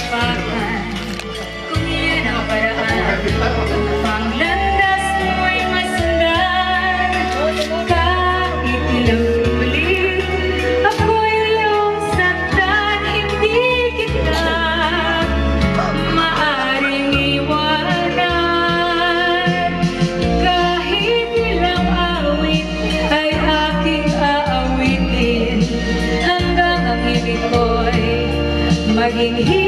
kapayapaan. Kung iyan ang paraan, ang landas mo'y masundan. Kahit ilang ulit, ako'y iyong saktan. Hindi kita maaring iwanan. Kahit ilang awit ay aking aawitin, hanggang ang ibig ko'y maging